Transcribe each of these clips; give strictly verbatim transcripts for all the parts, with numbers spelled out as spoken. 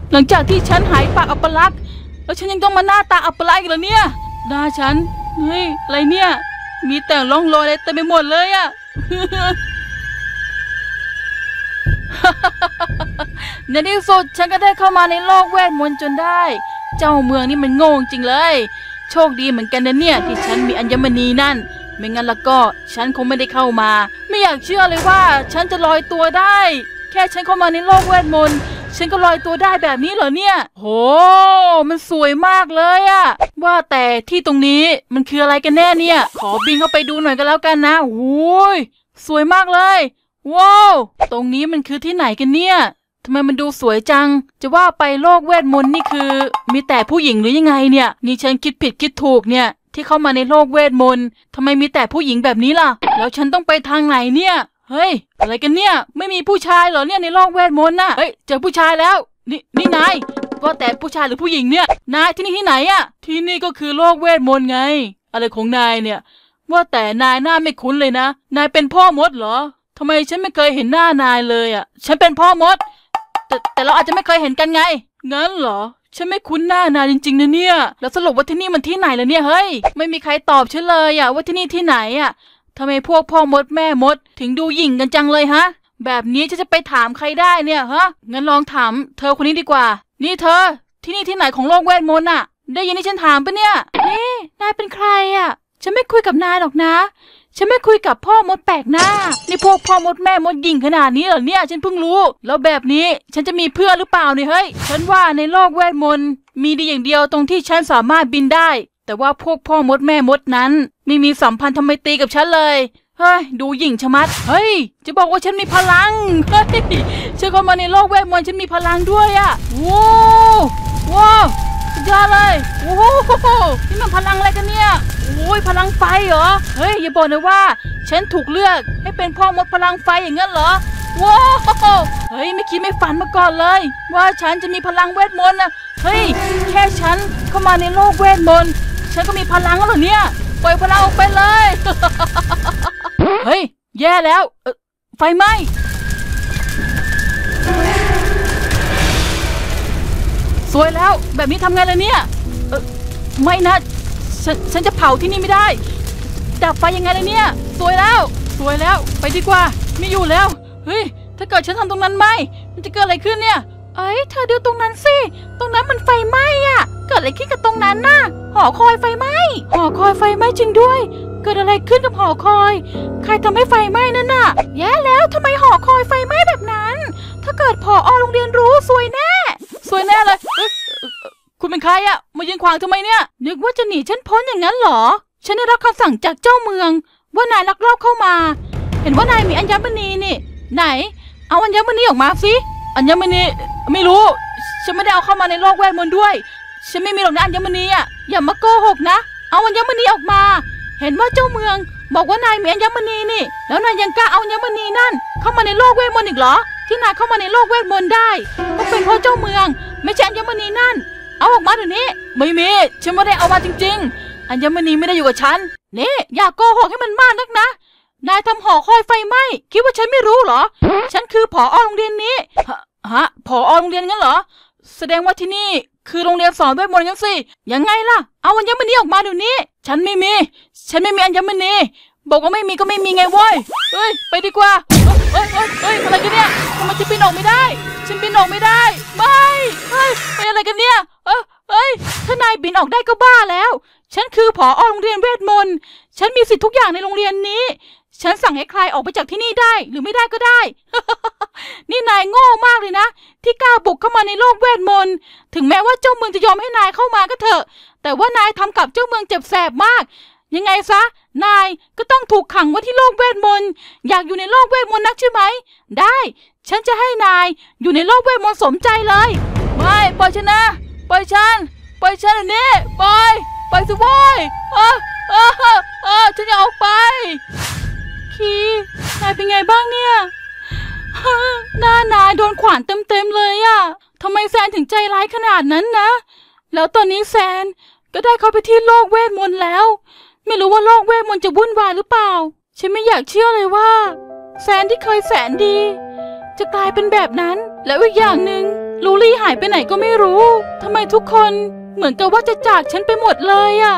หลังจากที่ฉันหายปากอัปลักษณ์แล้วฉันยังต้องมาหน้าตาอัปลักษณ์อีกเหรอเนี่ยหน้าฉันเฮ้ยอะไรเนี่ยมีแต่ร่องรอยอะไรเต็มไปหมดเลยอะในที่สุดฉันก็ได้เข้ามาในโลกเวทมนต์จนได้เจ้าเมืองนี่มันโง่จริงเลยโชคดีเหมือนกันนะเนี่ยที่ฉันมีอัญมณีนั่นไม่งั้นแล้วก็ฉันคงไม่ได้เข้ามาไม่อยากเชื่อเลยว่าฉันจะลอยตัวได้แค่ฉันเข้ามาในโลกเวทมนต์ฉันก็ลอยตัวได้แบบนี้เหรอเนี่ยโหมันสวยมากเลยอะว่าแต่ที่ตรงนี้มันคืออะไรกันแน่เนี่ยขอบินเข้าไปดูหน่อยก็แล้วกันนะโอ้ยสวยมากเลยว้าวตรงนี้มันคือที่ไหนกันเนี่ยทำไมมันดูสวยจังจะว่าไปโลกเวทมนต์นี่คือมีแต่ผู้หญิงหรือยังไงเนี่ยนี่ฉันคิดผิดคิดถูกเนี่ยที่เข้ามาในโลกเวทมนต์ทำไมมีแต่ผู้หญิงแบบนี้ล่ะแล้วฉันต้องไปทางไหนเนี่ยเฮ้ยอะไรกันเนี่ยไม่มีผู้ชายเหรอเนี่ยในโลกเวทมนต์น่ะเฮ้ยเจอผู้ชายแล้วนี่นี่นายว่าแต่ผู้ชายหรือผู้หญิงเนี่ยนายที่นี่ที่ไหนอะที่นี่ก็คือโลกเวทมนต์ไงอะไรของนายเนี่ยว่าแต่นายหน้าไม่คุ้นเลยนะนายเป็นพ่อมดเหรอทำไมฉันไม่เคยเห็นหน้านายเลยอะฉันเป็นพ่อมดแต่แต่เราอาจจะไม่เคยเห็นกันไงงั้นเหรอฉันไม่คุ้นหน้านายจริงๆนะเนี่ยแล้วสรุปว่าที่นี่มันที่ไหนล่ะเนี่ยเฮ้ยไม่มีใครตอบฉันเลยอะว่าที่นี่ที่ไหนอะทำไมพวกพ่อมดแม่มดถึงดูหยิ่งกันจังเลยฮะแบบนี้ฉันจะไปถามใครได้เนี่ยฮะงั้นลองถามเธอคนนี้ดีกว่านี่เธอที่นี่ที่ไหนของโลกเวทมนต์อะได้ยินที่ฉันถามปะเนี่ยนี่นายเป็นใครอะฉันไม่คุยกับนายหรอกนะฉันไม่คุยกับพ่อมดแปลกหน้านี่พวกพ่อมดแม่มดหยิ่งขนาดนี้เหรอเนี่ยฉันเพิ่งรู้แล้วแบบนี้ฉันจะมีเพื่อนหรือเปล่าเนี่ยเฮ้ยฉันว่าในโลกเวทมนต์มีดีอย่างเดียวตรงที่ฉันสามารถบินได้แต่ว่าพวกพ่อมดแม่มดนั้นไม่มีสัมพันธ์ทำไมตรีกับฉันเลยเฮ้ยดูหยิ่งชะมัดเฮ้ยจะบอกว่าฉันมีพลังเฮ้ยฉันเข้ามาในโลกเวทมนต์ฉันมีพลังด้วยอะว้าวว้าวสุดยอดเลยโอ้โหนี่มันพลังอะไรกันเนี่ยโอ้ยพลังไฟเหรอเฮ้ยอย่าบอกนะว่าฉันถูกเลือกให้เป็นพ่อมดพลังไฟอย่างนั้นเหรอว้าวเฮ้ยไม่คิดไม่ฝันมาก่อนเลยว่าฉันจะมีพลังเวทมนต์นะเฮ้ยแค่ฉันเข้ามาในโลกเวทมนต์ฉันก็มีพลังแล้วเหรอเนี่ยปล่อยพลังออกไปเลยเฮ้ยแย่แล้วไฟไหม้สวยแล้วแบบนี้ทำไงล่ะเนี่ยเออไม่นะฉันฉันจะเผาที่นี่ไม่ได้ดับไฟยังไงล่ะเนี่ยสวยแล้วสวยแล้วไปดีกว่าไม่อยู่แล้วเฮ้ยถ้าเกิดฉันทำตรงนั้นไหมมันจะเกิดอะไรขึ้นเนี่ยเอ้ยเธอดูตรงนั้นสิตรงนั้นมันไฟไหม้อะเกิดอะไรขึ้นกับตรงนั้นน่ะหอคอยไฟไหม้หอคอยไฟไหม้จริงด้วยเกิดอะไรขึ้นกับหอคอยใครทำให้ไฟไหม้นั่นน่ะแย่แล้วทำไมหอคอยไฟไหม้แบบนั้นถ้าเกิดผอ.โรงเรียนรู้ซวยแน่ซวยแน่เลยคุณเป็นใครอะมายืนขวางทำไมเนี่ยนึกว่าจะหนีฉันพ้นอย่างนั้นเหรอฉันได้รับคำสั่งจากเจ้าเมืองว่านายลักลอบเข้ามาเห็นว่านายมีอัญมณีนี่ไหนเอาอัญมณีออกมาสิอัญมณีไม่รู้ฉันไม่ได้เอาเข้ามาในโลกเวทมนต์ด้วยฉันไม่มีหรอกนะอัญมณีอะอย่ามาโกหกนะเอาอัญมณีออกมาเห็นว่าเจ้าเมืองบอกว่านายมีอัญมณีนี่แล้วนายยังกล้าเอาอัญมณีนั่นเข้ามาในโลกเวทมนต์อีกเหรอที่นายเข้ามาในโลกเวทมนต์ได้ก็เป็นเพราะเจ้าเมืองไม่ใช่อัญมณีนั่นเอาออกมาเดี๋ยวนี้ไม่มีฉันไม่ได้เอามาจริงๆอัญมณีไม่ได้อยู่กับฉันนี่อย่าโกหกให้มันมากนักนะนายทำหอคอยไฟไหม้คิดว่าฉันไม่รู้เหรอฉันคือผอ.โรงเรียนนี้ฮะผอ.โรงเรียนงั้นเหรอแสดงว่าที่นี่คือโรงเรียนสอนเวทมนต์งั้นสิยังไงล่ะเอาอัญมณีออกมาเดี๋ยวนี้ฉันไม่มีฉันไม่มีอัญมณีบอกว่าไม่มีก็ไม่มีไงเว้ยเฮ้ยไปดีกว่าเฮ้ยเฮ้ยเฮ้ยอะไรกันเนี่ยทำไมฉันบินออกไม่ได้ฉันบินออกไม่ได้ไม่เฮ้ยเป็นอะไรกันเนี่ยเออเฮ้ยถ้านายบินออกได้ก็บ้าแล้วฉันคือผอ.โรงเรียนเวทมนต์ฉันมีสิทธิ์ทุกอย่างในโรงเรียนนี้ฉันสั่งให้ใครออกไปจากที่นี่ได้หรือไม่ได้ก็ได้ นี่นายโง่มากเลยนะที่กล้าบุกเข้ามาในโลกเวทมนต์ถึงแม้ว่าเจ้าเมืองจะยอมให้นายเข้ามาก็เถอะแต่ว่านายทำกับเจ้าเมืองเจ็บแสบมากยังไงซะนายก็ต้องถูกขังไว้ที่โลกเวทมนต์อยากอยู่ในโลกเวทมนต์นักใช่ไหมได้ฉันจะให้นายอยู่ในโลกเวทมนต์สมใจเลยไม่ปล่อยฉันนะปล่อยฉันปล่อยฉันอันนี้ปล่อยปล่อยสิโว้ยเออเออเออฉันจะออกไปคีนายเป็นไงบ้างเนี่ยหน้านายโดนขวานเต็มๆเลยอะทำไมแซนถึงใจร้ายขนาดนั้นนะแล้วตอนนี้แซนก็ได้เข้าไปที่โลกเวทมนต์แล้วไม่รู้ว่าโลกเวทมนต์จะวุ่นวายหรือเปล่าฉันไม่อยากเชื่อเลยว่าแซนที่เคยแสนดีจะกลายเป็นแบบนั้นแล้วอีกอย่างหนึ่งลูลี่หายไปไหนก็ไม่รู้ทำไมทุกคนเหมือนกับว่าจะจากฉันไปหมดเลยอะ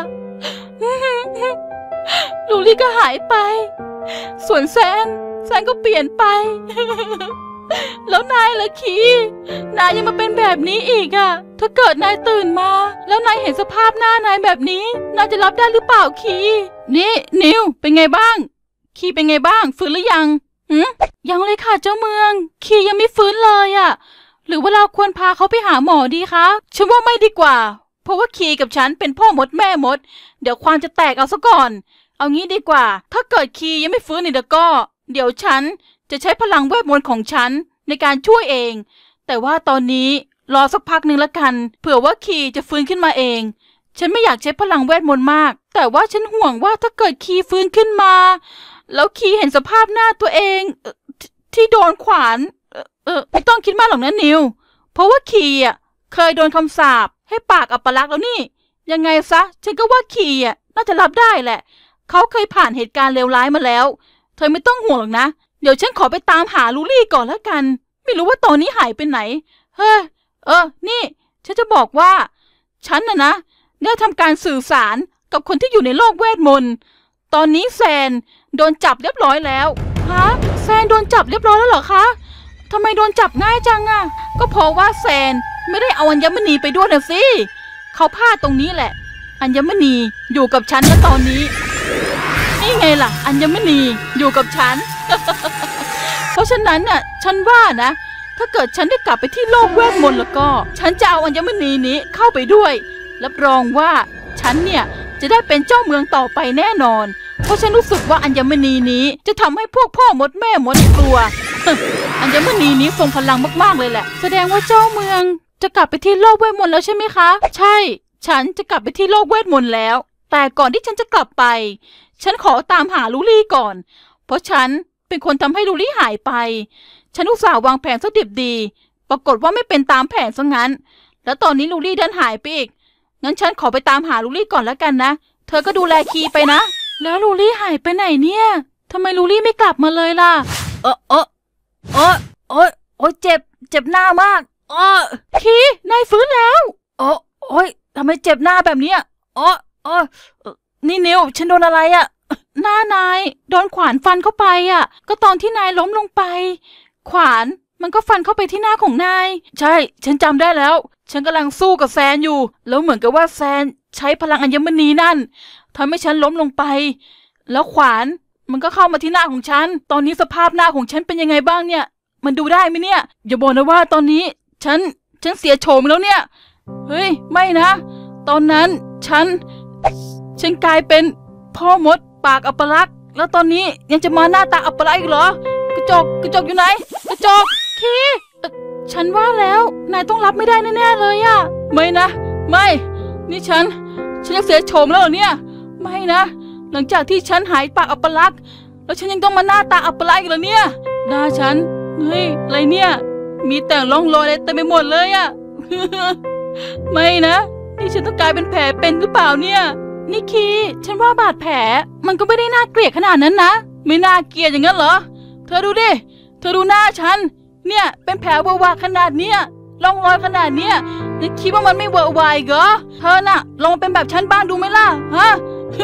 ลูลี่ก็หายไปส่วนแซนแซนก็เปลี่ยนไปแล้วนายล่ะคีนายยังมาเป็นแบบนี้อีกอะถ้าเกิดนายตื่นมาแล้วนายเห็นสภาพหน้านายแบบนี้นายจะรับได้หรือเปล่าคีนี่นิวเป็นไงบ้างคีเป็นไงบ้างฟื้นหรือยังหืมยังเลยค่ะเจ้าเมืองคียังไม่ฟื้นเลยอะหรือว่าเราควรพาเขาไปหาหมอดีคะฉันว่าไม่ดีกว่าเพราะว่าคีกับฉันเป็นพ่อมดแม่มดเดี๋ยวความจะแตกเอาซะก่อนเอางี้ดีกว่าถ้าเกิดคียังไม่ฟื้นนี่เดี๋ยวก็เดี๋ยวฉันจะใช้พลังเวทมนต์ของฉันในการช่วยเองแต่ว่าตอนนี้รอสักพักหนึ่งละกันเผื่อว่าคีจะฟื้นขึ้นมาเองฉันไม่อยากใช้พลังเวทมนต์มากแต่ว่าฉันห่วงว่าถ้าเกิดคีฟื้นขึ้นมาแล้วคีเห็นสภาพหน้าตัวเองเอ่อทที่โดนขวานเออเออไม่ต้องคิดมากหรอกนะนิวเพราะว่าคีอ่ะเคยโดนคำสาปให้ปากอัปลักษณ์แล้วนี่ยังไงซะฉันก็ว่าคีอ่ะน่าจะรับได้แหละเขาเคยผ่านเหตุการณ์เลวร้ายมาแล้วเธอไม่ต้องห่วงหรอกนะเดี๋ยวฉันขอไปตามหาลูลี่ก่อนแล้วกันไม่รู้ว่าตอนนี้หายไปไหนเฮ้ยเออนี่ฉันจะบอกว่าฉันน่ะนะได้ทำการสื่อสารกับคนที่อยู่ในโลกเวทมนต์ตอนนี้แซนโดนจับเรียบร้อยแล้วฮะแซนโดนจับเรียบร้อยแล้วเหรอคะทำไมโดนจับง่ายจังอะก็เพราะว่าแซนไม่ได้เอาอัญมณีไปด้วยนะสิเขาพลาดตรงนี้แหละอัญมณีอยู่กับฉันนะตอนนี้นี่ไงล่ะอัญมณีอยู่กับฉัน เพราะฉะนั้นน่ะฉันว่านะถ้าเกิดฉันได้กลับไปที่โลกเวทมนต์แล้วก็ฉันจะเอาอัญมณีนี้เข้าไปด้วยรับรองว่าฉันเนี่ยจะได้เป็นเจ้าเมืองต่อไปแน่นอนเพราะฉันรู้สึกว่าอัญมณีนี้จะทำให้พวกพ่อมดแม่มดกลัว อัญมณีนี้ทรงพลังมากๆเลยแหละแสดงว่าเจ้าเมืองจะกลับไปที่โลกเวทมนต์แล้วใช่ไหมคะใช่ฉันจะกลับไปที่โลกเวทมนต์แล้วแต่ก่อนที่ฉันจะกลับไปฉันขอตามหาลูลี่ก่อนเพราะฉันเป็นคนทำให้ลูลี่หายไปฉันอุตส่าห์วางแผนซะดิบดีปรากฏว่าไม่เป็นตามแผนซะงั้นแล้วตอนนี้ลูลี่ดันหายไปอีกงั้นฉันขอไปตามหาลูลี่ก่อนแล้วกันนะเธอก็ดูแลคีไปนะแล้วลูลี่หายไปไหนเนี่ยทำไมลูลี่ไม่กลับมาเลยล่ะเออเออเออโอ้ยโอ้ยเจ็บเจ็บหน้ามากเออคีนายฟื้นแล้วโอ้โอ้ยทำไมเจ็บหน้าแบบเนี้ยโอ้โอ้นี่นิวฉันโดนอะไรอะหน้านายโดนขวานฟันเข้าไปอ่ะก็ตอนที่นายล้มลงไปขวานมันก็ฟันเข้าไปที่หน้าของนายใช่ฉันจำได้แล้วฉันกำลังสู้กับแซนอยู่แล้วเหมือนกับว่าแซนใช้พลังอัญมณีนั่นทำให้ฉันล้มลงไปแล้วขวานมันก็เข้ามาที่หน้าของฉันตอนนี้สภาพหน้าของฉันเป็นยังไงบ้างเนี่ยมันดูได้ไหมเนี่ยอย่าบอกนะว่าตอนนี้ฉันฉันเสียโฉมแล้วเนี่ยเฮ้ยไม่นะตอนนั้นฉันฉันกลายเป็นพ่อมดปากอัปลักษณ์แล้วตอนนี้ยังจะมาหน้าตาอัปลักษณ์อีกเหรอกระจกกระจกอยู่ไหนกระจกคีฉันว่าแล้วนายต้องรับไม่ได้แน่ๆเลยอะไม่นะไม่นี่ฉันฉันจะเสียโฉมแล้วเหรอเนี่ยไม่นะหลังจากที่ฉันหายปากอัปลักษณ์แล้วฉันยังต้องมาหน้าตาอัปลักษณ์อีกเหรอเนี่ยหน้าฉันเฮ้ยอะไรเนี่ยมีแต่ร่องรอยอะไรเต็มไปหมดเลยอะ ไม่นะนี่ฉันต้องกลายเป็นแผลเป็นหรือเปล่าเนี่ยนิคีฉันว่าบาดแผลมันก็ไม่ได้น่าเกลียดขนาดนั้นนะไม่น่าเกลียดอย่างนั้นเหรอเธอดูดิเธอดูหน้าฉันเนี่ยเป็นแผลเวอะวะขนาดเนี้ยร่องรอยขนาดเนี้ยนิคิดว่ามันไม่เวอะวายเหรอเธอน่ะลองมาเป็นแบบฉันบ้างดูไหมล่ะฮะ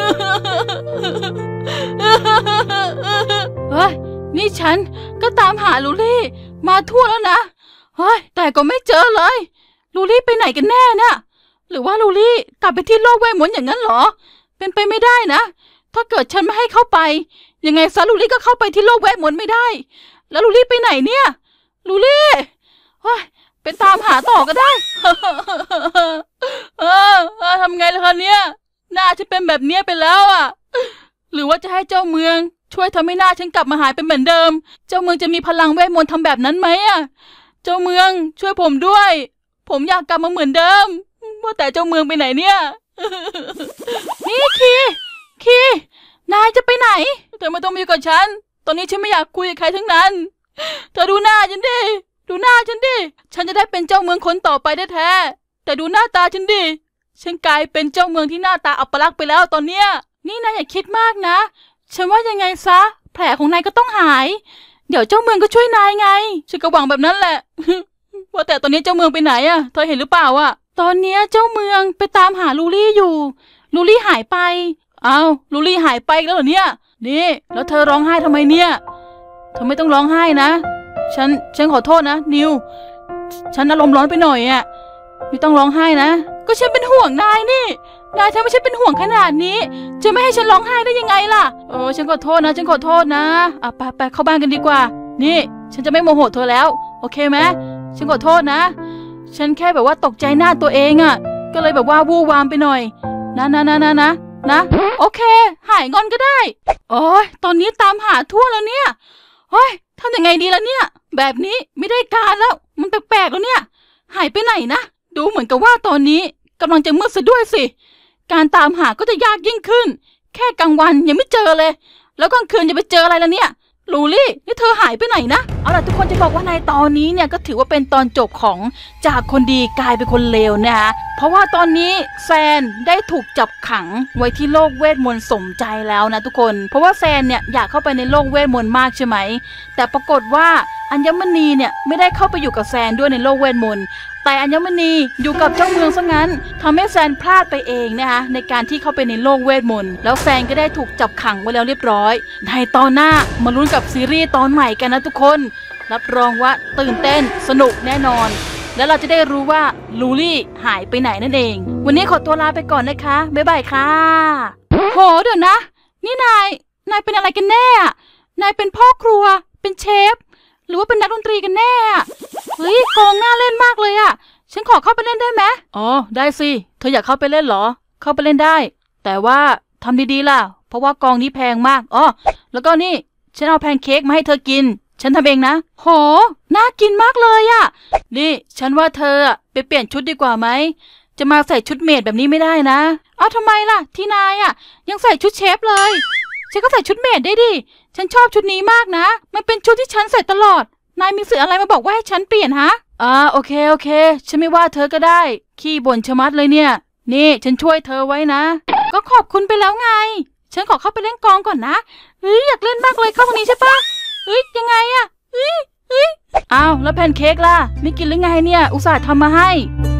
เฮ้ยนี่ฉันก็ตามหาลูลี่มาทั่วแล้วนะเฮ้ยแต่ก็ไม่เจอเลยลูลี่ไปไหนกันแน่เนี่ยหรือว่าลูลี่กลับไปที่โลกเวทมนต์อย่างนั้นเหรอเป็นไปไม่ได้นะถ้าเกิดฉันไม่ให้เข้าไปยังไงซะลูลี่ก็เข้าไปที่โลกเวทมนต์ไม่ได้แล้วลูลี่ไปไหนเนี่ยลูลี่เฮ้ยไปตามหาต่อก็ได้ เออเออทำไงล่ะคะเนี่ยหน้าฉันเป็นแบบเนี้ยไปแล้วอ่ะหรือว่าจะให้เจ้าเมืองช่วยทำให้หน้าฉันกลับมาหายเป็นเหมือนเดิมเจ้าเมืองจะมีพลังเวทมนต์ทำแบบนั้นไหมอ่ะเจ้าเมืองช่วยผมด้วยผมอยากกลับมาเหมือนเดิมว่าแต่เจ้าเมืองไปไหนเนี่ย นี่คีคีนายจะไปไหนเธอไม่ต้องมาอยู่กับฉันตอนนี้ฉันไม่อยากคุยกับใครทั้งนั้นเธอดูหน้าฉันดิดูหน้าฉันดิฉันจะได้เป็นเจ้าเมืองคนต่อไปแท้ๆแต่ดูหน้าตาฉันดิฉันกลายเป็นเจ้าเมืองที่หน้าตาอัปลักษณ์ไปแล้วตอนเนี้ยนี่นายอย่าคิดมากนะฉันว่ายังไงซะแผลของนายก็ต้องหายเดี๋ยวเจ้าเมืองก็ช่วยนายไงฉันก็หวังแบบนั้นแหละว่าแต่ตอนนี้เจ้าเมืองไปไหนอะเธอเห็นหรือเปล่าอะตอนนี้เจ้าเมืองไปตามหาลูลี่อยู่ลูลี่หายไปอ้าวลูลี่หายไปแล้วเหรอเนี่ยนี่แล้วเธอร้องไห้ทำไมเนี่ยเธอไม่ต้องร้องไห้นะฉันฉันขอโทษนะนิวฉันอารมณ์ร้อนไปหน่อยอะไม่ต้องร้องไห้นะก็ฉันเป็นห่วงนายนี่นายถ้าไม่ใช่เป็นห่วงขนาดนี้จะไม่ให้ฉันร้องไห้ได้ยังไงล่ะเออฉันขอโทษนะฉันขอโทษนะอ่ะไปไปเข้าบ้านกันดีกว่านี่ฉันจะไม่โมโหเธอแล้วโอเคไหมฉันขอโทษนะฉันแค่แบบว่าตกใจหน้าตัวเองอะก็เลยแบบว่าวู่วามไปหน่อยนะนะนะนะนะนะโอเคหายงอนก็ได้โอ้ยตอนนี้ตามหาทั่วแล้วเนี่ยโอ้ยทำยังไงดีล่ะเนี่ยแบบนี้ไม่ได้การแล้วมันแปลกๆแล้วเนี่ยหายไปไหนนะดูเหมือนกับว่าตอนนี้กำลังจะมืดซะด้วยสิการตามหาก็จะยากยิ่งขึ้นแค่กลางวันยังไม่เจอเลยแล้วกลางคืนจะไปเจออะไรล่ะเนี่ยลูลี่นี่เธอหายไปไหนนะเอาล่ะทุกคนจะบอกว่าในตอนนี้เนี่ยก็ถือว่าเป็นตอนจบของจากคนดีกลายเป็นคนเลวนะคะเพราะว่าตอนนี้แซนได้ถูกจับขังไว้ที่โลกเวทมนต์สมใจแล้วนะทุกคนเพราะว่าแซนเนี่ยอยากเข้าไปในโลกเวทมนต์มากใช่ไหมแต่ปรากฏว่าอัญมณีเนี่ยไม่ได้เข้าไปอยู่กับแซนด้วยในโลกเวทมนต์แต่อัญมณีอยู่กับเจ้าเมืองซะงั้นทำให้แซนพลาดไปเองนะคะในการที่เข้าไปในโลกเวทมนต์แล้วแซนก็ได้ถูกจับขังไว้แล้วเรียบร้อยในตอนหน้ามาลุ้นกับซีรีส์ตอนใหม่กันนะทุกคนรับรองว่าตื่นเต้นสนุกแน่นอนแล้วเราจะได้รู้ว่าลูลี่หายไปไหนนั่นเองวันนี้ขอตัวลาไปก่อนนะคะบ๊ายบายค่ะโหเดี๋ยวนะนี่นายนายเป็นอะไรกันแน่นายเป็นพ่อครัวเป็นเชฟหรือว่าเป็นนักดนตรีกันแน่เฮ้ยกองน่าเล่นมากเลยอ่ะฉันขอเข้าไปเล่นได้ไหมอ๋อได้สิเธออยากเข้าไปเล่นเหรอเข้าไปเล่นได้แต่ว่าทำดีๆล่ะเพราะว่ากองนี้แพงมากอ๋อแล้วก็นี่ฉันเอาแพนเค้กมาให้เธอกินฉันทำเองนะโหน่ากินมากเลยอ่ะนี่ฉันว่าเธอไปเปลี่ยนชุดดีกว่าไหมจะมาใส่ชุดเมดแบบนี้ไม่ได้นะเอาทำไมล่ะที่นายอ่ะยังใส่ชุดเชฟเลยฉันก็ใส่ชุดเมดได้ดิฉันชอบชุดนี้มากนะมันเป็นชุดที่ฉันใส่ตลอดนายมีสื่ออะไรมาบอกว่าให้ฉันเปลี่ยนฮะอ่าโอเคโอเคฉันไม่ว่าเธอก็ได้ขี้บ่นชะมัดเลยเนี่ยนี่ฉันช่วยเธอไว้นะก็ขอบคุณไปแล้วไงฉันขอเข้าไปเล่นกองก่อนนะเฮ้ยอยากเล่นมากเลยเข้าตรงนี้ใช่ปะเฮ้ยยังไงอะเฮ้ยเฮ้ยอ้าวแล้วแพนเค้กล่ะไม่กินหรือไงเนี่ยอุตส่าห์ทำมาให้